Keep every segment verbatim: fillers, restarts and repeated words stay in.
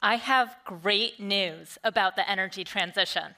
I have great news about the energy transition.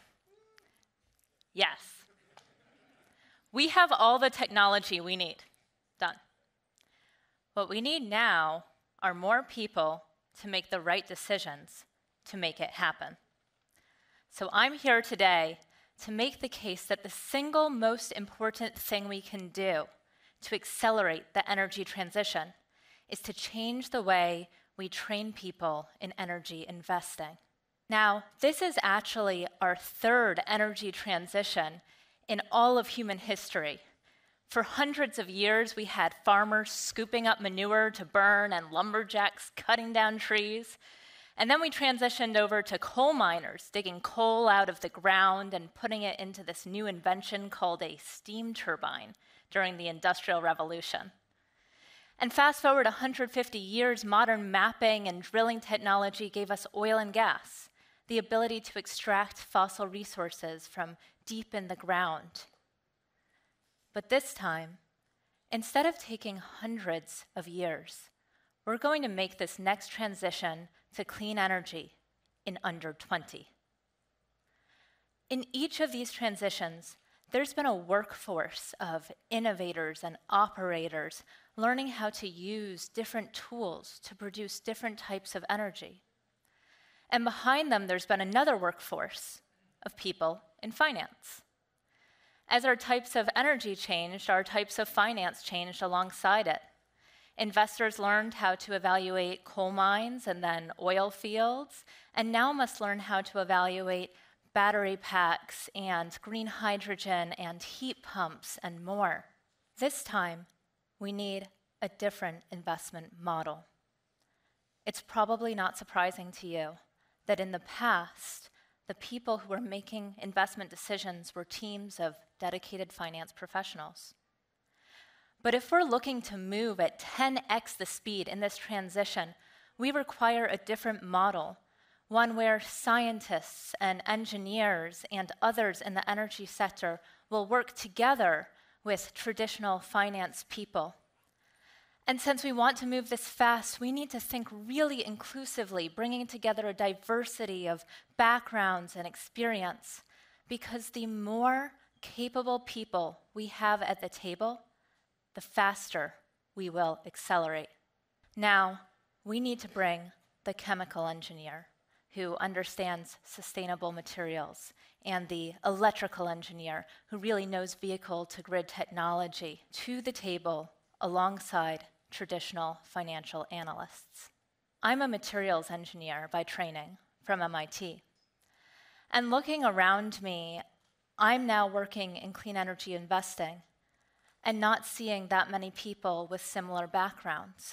Yes. We have all the technology we need. Done. What we need now are more people to make the right decisions to make it happen. So I'm here today to make the case that the single most important thing we can do to accelerate the energy transition is to change the way we train people in energy investing. Now, this is actually our third energy transition in all of human history. For hundreds of years, we had farmers scooping up manure to burn and lumberjacks cutting down trees. And then we transitioned over to coal miners digging coal out of the ground and putting it into this new invention called a steam turbine during the Industrial Revolution. And fast forward one hundred fifty years, modern mapping and drilling technology gave us oil and gas, the ability to extract fossil resources from deep in the ground. But this time, instead of taking hundreds of years, we're going to make this next transition to clean energy in under twenty. In each of these transitions, there's been a workforce of innovators and operators learning how to use different tools to produce different types of energy. And behind them, there's been another workforce of people in finance. As our types of energy changed, our types of finance changed alongside it. Investors learned how to evaluate coal mines and then oil fields, and now must learn how to evaluate battery packs and green hydrogen and heat pumps and more. This time, we need a different investment model. It's probably not surprising to you that in the past, the people who were making investment decisions were teams of dedicated finance professionals. But if we're looking to move at ten x the speed in this transition, we require a different model, one where scientists and engineers and others in the energy sector will work together with traditional finance people. And since we want to move this fast, we need to think really inclusively, bringing together a diversity of backgrounds and experience, because the more capable people we have at the table, the faster we will accelerate. Now, we need to bring the chemical engineer who understands sustainable materials, and the electrical engineer who really knows vehicle-to-grid technology to the table alongside traditional financial analysts. I'm a materials engineer by training from M I T. And looking around me, I'm now working in clean energy investing and not seeing that many people with similar backgrounds,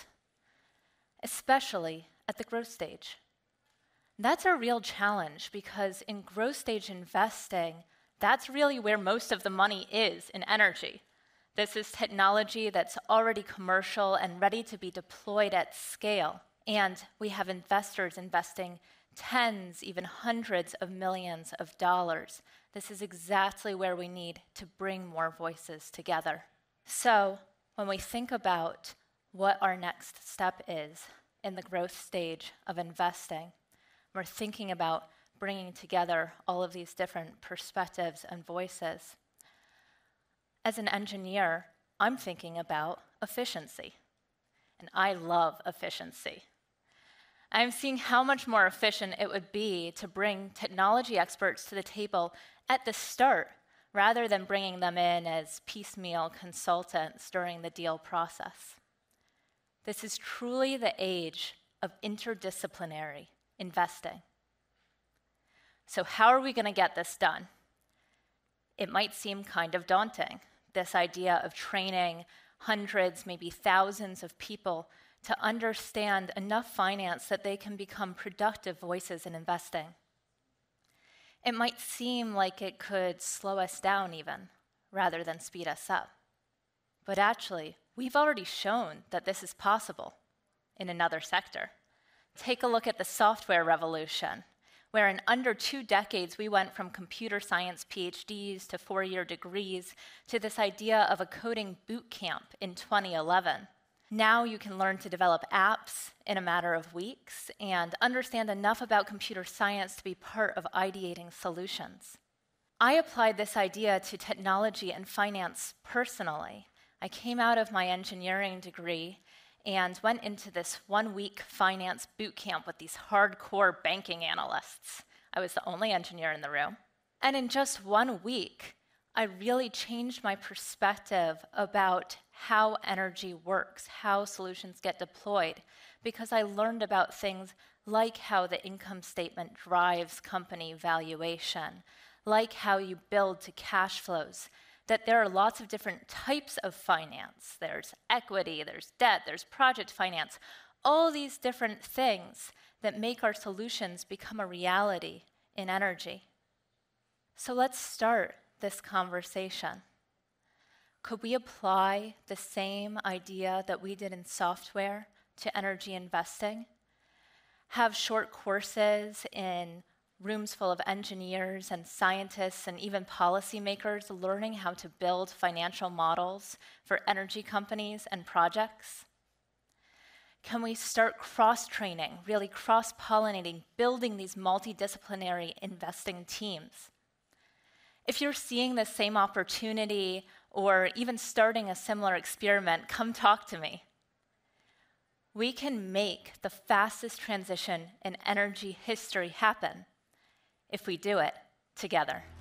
especially at the growth stage. That's a real challenge because in growth stage investing, that's really where most of the money is in energy. This is technology that's already commercial and ready to be deployed at scale. And we have investors investing tens, even hundreds of millions of dollars. This is exactly where we need to bring more voices together. So when we think about what our next step is in the growth stage of investing, we're thinking about bringing together all of these different perspectives and voices. As an engineer, I'm thinking about efficiency, and I love efficiency. I'm seeing how much more efficient it would be to bring technology experts to the table at the start, rather than bringing them in as piecemeal consultants during the deal process. This is truly the age of interdisciplinary investing. So how are we going to get this done? It might seem kind of daunting, this idea of training hundreds, maybe thousands of people to understand enough finance that they can become productive voices in investing. It might seem like it could slow us down even, rather than speed us up. But actually, we've already shown that this is possible in another sector. Take a look at the software revolution, where in under two decades we went from computer science PhDs to four-year degrees to this idea of a coding boot camp in twenty eleven. Now you can learn to develop apps in a matter of weeks and understand enough about computer science to be part of ideating solutions. I applied this idea to technology and finance personally. I came out of my engineering degree and went into this one-week finance boot camp with these hardcore banking analysts. I was the only engineer in the room. And in just one week, I really changed my perspective about how energy works, how solutions get deployed, because I learned about things like how the income statement drives company valuation, like how you build to cash flows, that there are lots of different types of finance. There's equity, there's debt, there's project finance, all these different things that make our solutions become a reality in energy. So let's start this conversation. Could we apply the same idea that we did in software to energy investing? Have short courses in rooms full of engineers and scientists and even policymakers learning how to build financial models for energy companies and projects? Can we start cross-training, really cross-pollinating, building these multidisciplinary investing teams? If you're seeing the same opportunity or even starting a similar experiment, come talk to me. We can make the fastest transition in energy history happen if we do it together.